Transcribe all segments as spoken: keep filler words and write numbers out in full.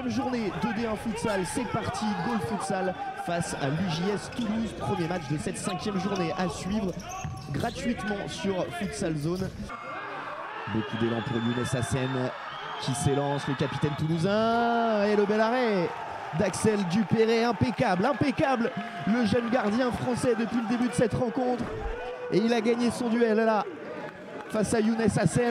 cinquième journée de D un Futsal, c'est parti, Goal Futsal face à l'U J S Toulouse. Premier match de cette cinquième journée à suivre gratuitement sur Futsal Zone. Beaucoup d'élan pour Younes Hassen qui s'élance, le capitaine toulousain, et le bel arrêt d'Axel Dupéré, impeccable, impeccable, le jeune gardien français depuis le début de cette rencontre. Et il a gagné son duel là, face à Younes Hassen,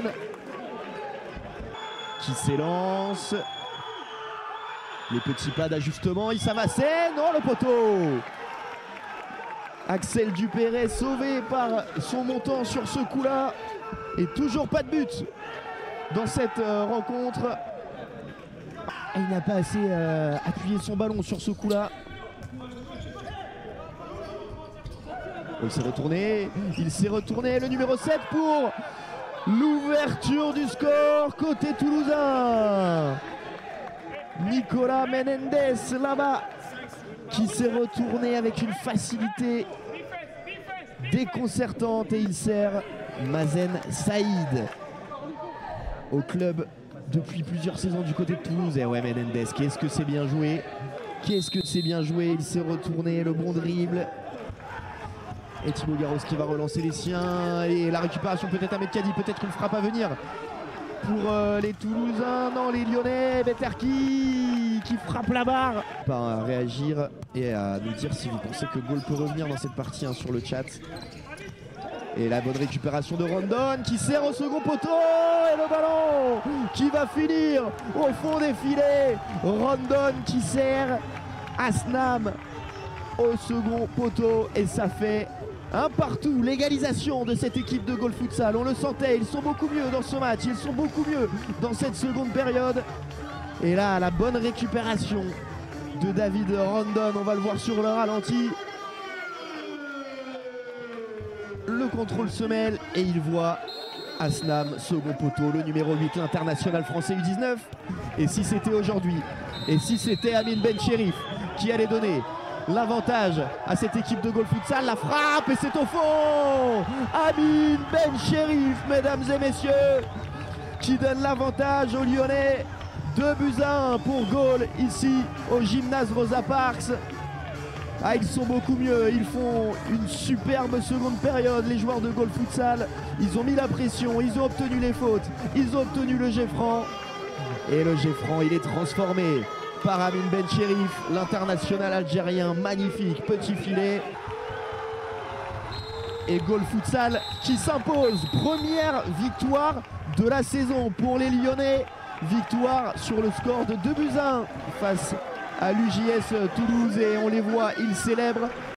qui s'élance. Les petits pas d'ajustement, Issam Hassen, oh le poteau! Axel Dupéré sauvé par son montant sur ce coup-là. Et toujours pas de but dans cette euh, rencontre. Et il n'a pas assez euh, appuyé son ballon sur ce coup-là. Il s'est retourné, il s'est retourné, le numéro sept pour l'ouverture du score côté toulousain. Nicolas Menendez là-bas qui s'est retourné avec une facilité déconcertante et il sert Mazen Saïd au club depuis plusieurs saisons du côté de Toulouse. Et ouais, Menendez, qu'est-ce que c'est bien joué, qu'est-ce que c'est bien joué, il s'est retourné, le bon dribble. Et Thibaut Garros qui va relancer les siens. Et la récupération peut-être à Medkadi, peut-être une frappe à venir pour euh, les Toulousains. Non, les Lyonnais, Beterki qui frappe la barre. Pas à réagir et à nous dire si vous pensez que Goal peut revenir dans cette partie hein, sur le chat. Et la bonne récupération de Rondon qui sert au second poteau. Et le ballon qui va finir au fond des filets. Rondon qui sert Asnam au second poteau. Et ça fait un partout, l'égalisation de cette équipe de Goal Futsal. On le sentait, ils sont beaucoup mieux dans ce match, ils sont beaucoup mieux dans cette seconde période. Et là, la bonne récupération de David Rondon, on va le voir sur le ralenti. Le contrôle se mêle et il voit Asnam, second poteau, le numéro huit, l'international français U dix-neuf. Et si c'était aujourd'hui, et si c'était Amine Bencherif qui allait donner l'avantage à cette équipe de Goal Futsal, la frappe et c'est au fond. Amine Bencherif, mesdames et messieurs, qui donne l'avantage aux Lyonnais. deux buts à un pour Goal ici au gymnase Rosa Parks. Ah, ils sont beaucoup mieux, ils font une superbe seconde période, les joueurs de Goal Futsal. Ils ont mis la pression, ils ont obtenu les fautes, ils ont obtenu le jet franc. Et le jet franc, il est transformé par Amine Bencherif, l'international algérien, magnifique, petit filet. Et Goal Futsal qui s'impose, première victoire de la saison pour les Lyonnais. Victoire sur le score de deux buts à un face à l'U J S Toulouse et on les voit, ils célèbrent.